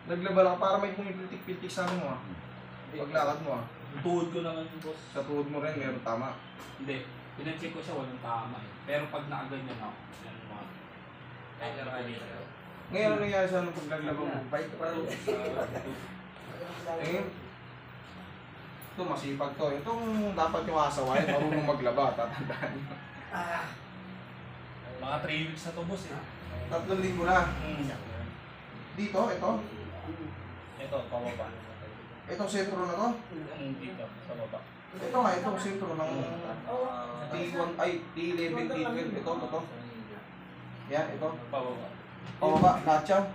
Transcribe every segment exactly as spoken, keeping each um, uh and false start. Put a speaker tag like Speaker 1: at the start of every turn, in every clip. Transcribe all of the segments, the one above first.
Speaker 1: Naglaba ka para may pumipitik-pitik sa ano mo ah. Paglakad mo ah.
Speaker 2: Tuhod ko naman yung boss.
Speaker 1: Sa tuhod mo rin, meron tama.
Speaker 2: Hindi. Pinacheck ko siya, walang tama eh. Pero pag nakaganyan ako, yan mga... Kaya na rin.
Speaker 1: Ngayon ano nangyari sa ano pag naglaba mo? Bait ka pa rin. Eh, ito masipag to. Itong dapat yung asawain, marunong maglaba, tatandaan nyo.
Speaker 2: Mga three weeks na to boss eh.
Speaker 1: Tatlong linggo na.
Speaker 2: Hmm.
Speaker 1: Dito, ito.
Speaker 2: Ito, pababa.
Speaker 1: Itong sentro na to.
Speaker 2: Hmm, dito, sa baba.
Speaker 1: Ito nga, itong sentro ng T one, ay, T eleven, T twelve. Ito, ito, ito. Yan, ito.
Speaker 2: Pababa.
Speaker 1: Pababa, lahat yan.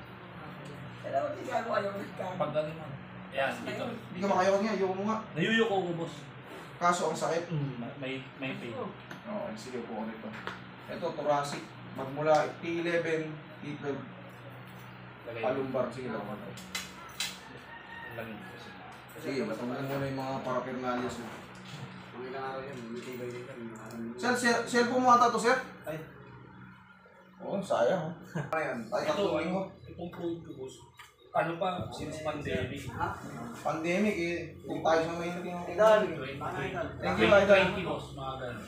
Speaker 2: Pag gano'n na. Yan, dito.
Speaker 1: Hindi ka makayawag nga, ayaw mo nga.
Speaker 2: Nayuyuko ko boss.
Speaker 1: Kaso ang sakit.
Speaker 2: Hmm, may, may pain.
Speaker 1: Oo, sige po ulit ito. Ito, thoracic. Magmula T eleven, T twelve,
Speaker 2: Lagay.
Speaker 1: palumbar. Sige lang.
Speaker 2: Lagay ko kasi.
Speaker 1: Sige, matanggal muna yung mga paraphernalias mo.
Speaker 3: Mga ilang araw yan, mitibay din yan.
Speaker 1: Sir, sir, cellphone mo ata to, sir?
Speaker 2: Ay.
Speaker 1: Oo, sayang. Ano yan? Tayo
Speaker 2: Ito,
Speaker 1: tatlong linggo.
Speaker 2: itong food ko boss. Ano pa, since pandemic.
Speaker 1: Pandemic eh. Kung tayo sa may naging
Speaker 3: Idol.
Speaker 1: Thank you, Idol.
Speaker 2: twenty boss, mga ganun.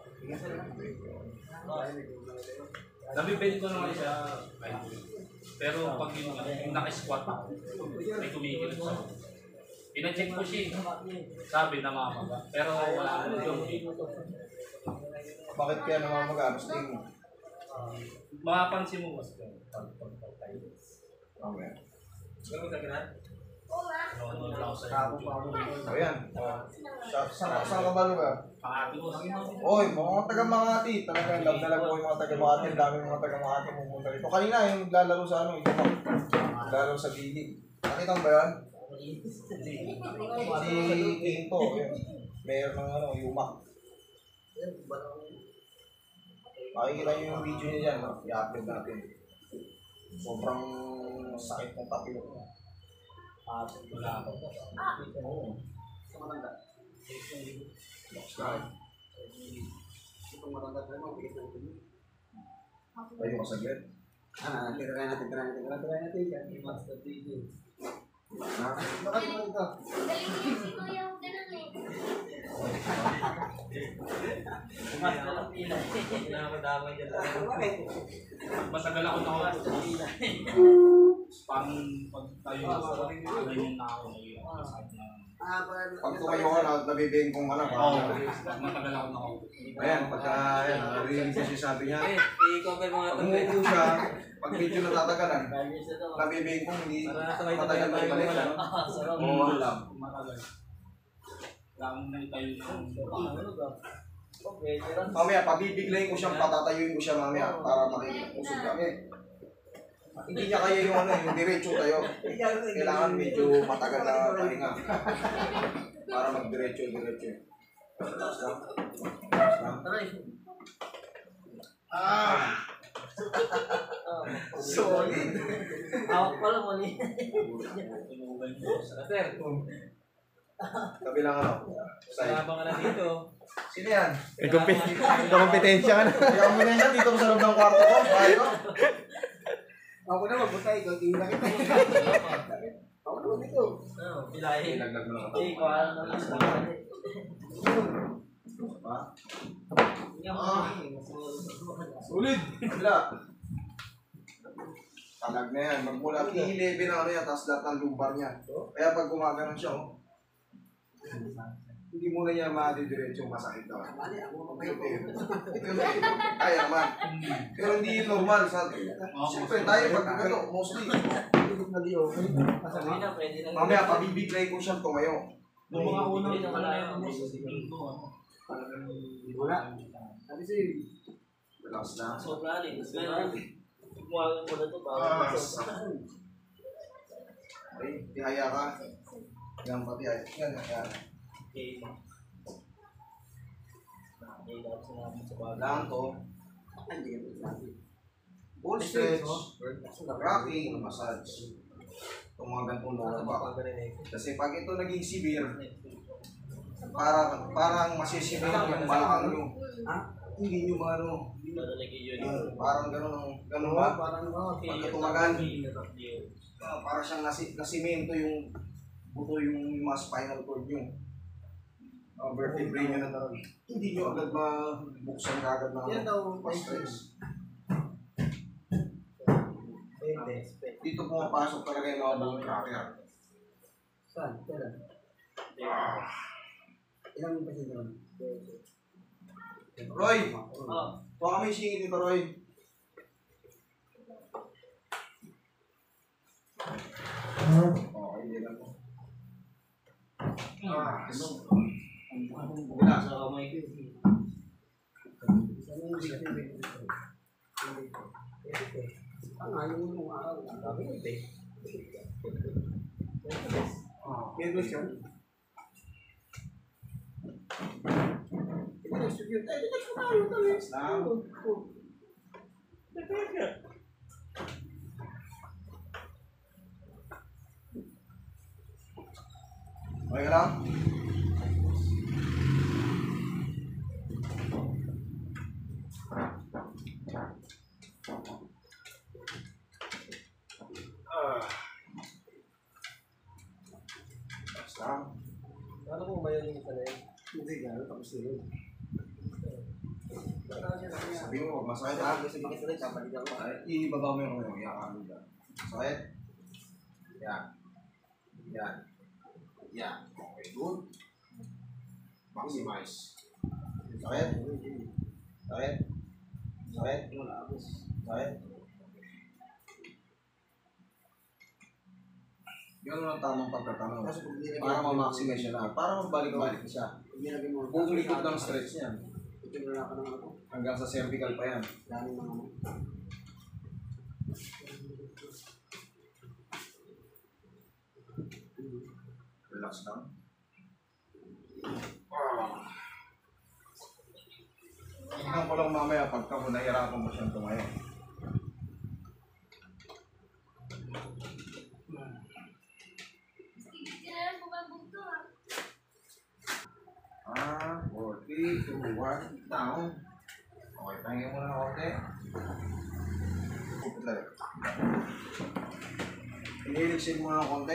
Speaker 2: Nabibili ko naman siya. Pero pag yung, yung naka-squat ako, may tumigil sa ako. Pina-check ko siya. Sabi na mamaga. Pero wala naman yung
Speaker 1: Bakit kaya namamaga? Gusto mo?
Speaker 2: makapansin mo mas ka.
Speaker 1: Okay.
Speaker 2: Ganun ka ganun? Ano lang sa YouTube.
Speaker 1: O yan. Sa, sa, saan ka ba lugar?
Speaker 2: Pangati mo.
Speaker 1: Oy, mga taga Makati. Talagang love na love ko yung mga taga Makati. Ang dami mga taga Makati pumunta rito. Kanina yung naglalaro sa ano, yung naglalaro sa bilig. Nakita mo ba yan? Si Kinto. Mayor ng ano, Yumak. Makikita nyo yung video niya dyan. I-upload natin. Sobrang sakit ng tapilok mo.
Speaker 2: Wala ako.
Speaker 1: Oo.
Speaker 3: Sa matanda.
Speaker 1: Subscribe.
Speaker 3: Itong matanda tayo, mabigit ng ito.
Speaker 1: Tayo ka saglit.
Speaker 3: Ah, tirayan natin, tirayan natin. Tirayan natin yan. Master D J.
Speaker 1: Ha?
Speaker 3: Bakit mo ito?
Speaker 2: Masagal ako na ako. Parang pag tayo ganyan na ako.
Speaker 1: Pag tumayo ka na, nabibengkong ka na.
Speaker 2: Oo, matagal ako na ako.
Speaker 1: Ayan, pagka ayan, narinig kasi sabi niya,
Speaker 3: I-cover mo nga
Speaker 1: pag umupo siya, pag medyo natatagalan, nabibengkong hindi matagal na ibalik. Oo, alam.
Speaker 2: Matagal. Lang na tayo ng
Speaker 1: Mamaya, pabibiglayin ko siya, patatayuin ko siya mamaya para makikipusog kami. Hindi niya kaya yung ano, yung diretso tayo. Kailangan medyo matagal na pahinga. Para mag-diretso-diretso. Ah! Solid!
Speaker 3: Awak pala mo ni.
Speaker 2: Sir,
Speaker 1: Kabilang ano? Side.
Speaker 2: habang ka na dito.
Speaker 1: Sino yan?
Speaker 4: May kompetensya ka na.
Speaker 1: Kaya mo na yan, dito ko sa loob ng kwarto ko. Bahay ko.
Speaker 3: Ako na magbutay, ikaw tingin na kita. Ako na dito.
Speaker 2: Pilahin.
Speaker 1: Ilaglag mo lang ang
Speaker 3: Hey,
Speaker 1: tao.
Speaker 3: kuha na lang sa
Speaker 1: Pa?
Speaker 3: Ah.
Speaker 1: Solid! Kabila. Talag na yan. Magmula T eleven na ano yan, tapos lahat ng lumbar niya. Kaya pag gumagano'n siya, oh, hindi muna niya madidiretso masakit daw. Ito yun. Ito yun. Kaya naman. Pero hindi yun normal. Sa, siyempre tayo pag gano'n, mostly.
Speaker 3: Sabihin na, pwede na.
Speaker 1: Mamaya, pabibiglay ko siyang tumayo.
Speaker 2: Nung mga unang
Speaker 3: Hindi na
Speaker 2: ano
Speaker 3: wala.
Speaker 2: na yung boss.
Speaker 3: Wala. Sabi sa'yo,
Speaker 1: Relax na.
Speaker 3: sobra rin. Pero, kumuha mo na ito,
Speaker 1: Ah,
Speaker 3: bawal.
Speaker 1: Okay, tihaya ka. Yan pati ay. Yan, yan.
Speaker 3: Okay. Okay, dapat sinabi sa bagay.
Speaker 1: Kailangan to.
Speaker 3: Hindi ka sinabi.
Speaker 1: Full stretch. Rocking, massage. Itong mga ganitong lower back. Kasi pag ito naging severe, parang, parang masisibir yung balakang nyo.
Speaker 3: Ha?
Speaker 1: hindi nyo maano,
Speaker 2: Para nag-iyon.
Speaker 1: uh, parang gano'n, gano'n ba?
Speaker 3: Parang, oh,
Speaker 1: Pagka tumagal, uh, parang siyang nasi, nasimento yung buto yung mga spinal cord nyo. Uh, vertebrae nyo na talaga. Hindi nyo agad mabuksan kagad na
Speaker 3: yan daw,
Speaker 1: stress.
Speaker 3: Pwede.
Speaker 1: Dito pumapasok talaga yung mga bone cracker.
Speaker 3: Saan? Kailan? Ilang pa siya doon?
Speaker 1: Roy!
Speaker 3: Oh.
Speaker 1: Baka may singit dito, Roy. Okay, hindi lang po. Ah, so, wala.
Speaker 2: Sa kamay ko.
Speaker 3: Ang ayaw mo nung araw, ang dami ko eh. Merlos yun. Ito nag-studio tayo, ito nag-studio tayo.
Speaker 1: Lang. Okay ka lang? Ah. Basta.
Speaker 3: Paano kung mayan yung isa na yun? Hindi gano'n, tapos na yun.
Speaker 1: Sabi mo, masakit ha? Ibaba mo yung ano, iyakan mo dyan. Masakit? Yan. Yan. Yan. Okay, good. Maximize. Sakit? Sakit? Sakit? Sakit? Yun ang tamang pagkatanong. Para ma-maximize siya na. Para magbalik-balik siya. Buong likod ng stretch niyan. Hanggang sa cervical pa yan. Relax lang. Tingnan ko lang mamaya pagka mo nahirapan mo siyang tumayo. Ah, four, three, two, one, down. Okay, pahingin mo na konti. Upit lang. Iniliksin mo na konti.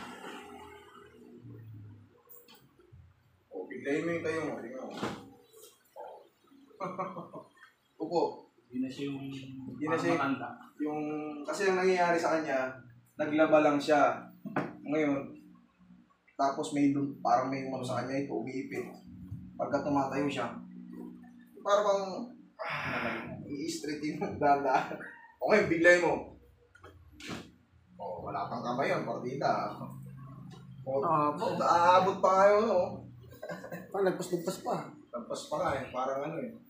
Speaker 1: O, biglayin mo yung tayo mo. Tingnan mo. Upo.
Speaker 2: Hindi na siya yung
Speaker 1: Hindi na siya
Speaker 2: matanda.
Speaker 1: yung... Kasi ang nangyayari sa kanya, naglaba lang siya. Ngayon, tapos may dun, parang may umano sa kanya ito, umiipit. Pagka tumatayo siya, parang bang ah, i-straightin mo dala. Okay, biglay mo. Oh, wala pang kamay yun, partida. Oh,
Speaker 3: Aabot.
Speaker 1: aabot pa kayo, no?
Speaker 3: Parang nagpas-nagpas pa.
Speaker 1: Tapos pa nga eh, parang ano eh.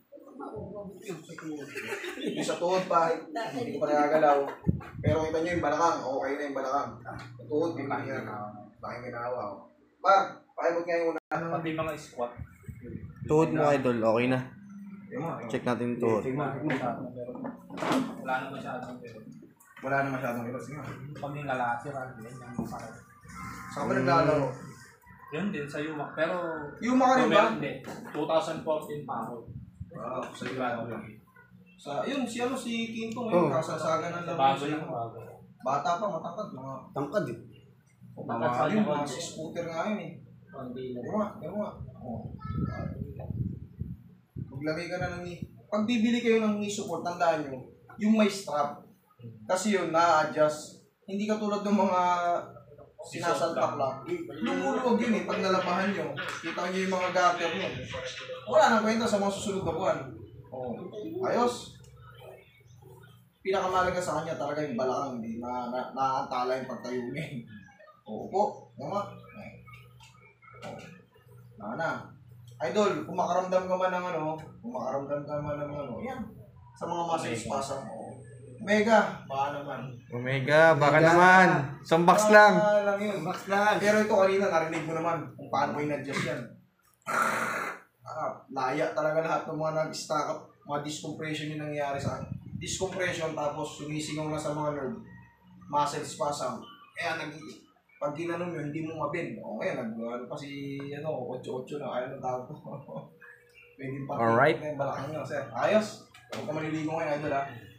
Speaker 1: Yung sa tuhod pa, hindi ko pa nagagalaw. Pero kita nyo yung balakang, okay na yung balakang. Yung tuhod, may pahinga na. Pahinga na awa. Par, pakibot nga yung una.
Speaker 2: Ano pati mga squat?
Speaker 4: Tuhod mo, idol. Okay na.
Speaker 1: Yung mga,
Speaker 4: Check natin yung tuhod.
Speaker 2: Wala na masyadong pero
Speaker 1: wala na masyadong ilos nga.
Speaker 2: pag yung lalaki, rugby, yan yung masakit.
Speaker 1: Saan ka naglalaro?
Speaker 2: Yun din sa Yumak. Pero
Speaker 1: Yung mga rin ba?
Speaker 2: hindi. twenty fourteen pa ako.
Speaker 1: Ah, sa Ilano lang. Sa, yun, si ano, si Quinto ngayon,
Speaker 3: Oh.
Speaker 1: kasasagan ng laro
Speaker 2: Bago
Speaker 1: siya.
Speaker 2: yung bago.
Speaker 1: Bata pa, matapad. Mga,
Speaker 3: Tangkad eh.
Speaker 1: mga, yun, mga scooter nga yun eh.
Speaker 2: Hindi na.
Speaker 1: Yung nga, yung nga. Oh. Maglagay ka na ng knee. Pag bibili kayo ng knee support, tandaan nyo, yung may strap. Kasi yun, na-adjust. Hindi katulad ng mga sinasalpak lang. Lumulog yun eh, pag nalabahan nyo. Kita nyo yung mga garter nyo. Wala nang kwenta sa mga susunod na buwan. Oh. Ayos. Pinakamalaga sa kanya talaga yung balakang, hindi na, na naantala yung pagtayo niya. Oo po, nga. Oh. Na na. Idol, kung makaramdam ka man ng ano, kung makaramdam ka man ng ano, yan. Sa mga muscle spasm. Oh. Mega, baka naman.
Speaker 4: Omega, baka naman. Isang box lang.
Speaker 1: Baka lang yun.
Speaker 3: Max lang.
Speaker 1: Pero ito kanina, narinig mo naman kung paano ko in-adjust yan. Ah, laya talaga lahat ng mga nag-stack up, mga discompression yung nangyayari sa akin. Discompression, tapos sumisingaw na sa mga nerve. Muscle spasm. Kaya nag pag ginanon yun, hindi mo mabend. O ngayon, nag ano pa si ano, eight eight na, ayaw ng tawag ko. Pwede pa.
Speaker 4: Alright.
Speaker 1: Balakang nyo, sir. Ayos. Huwag ka maliligo ngayon, idol ha.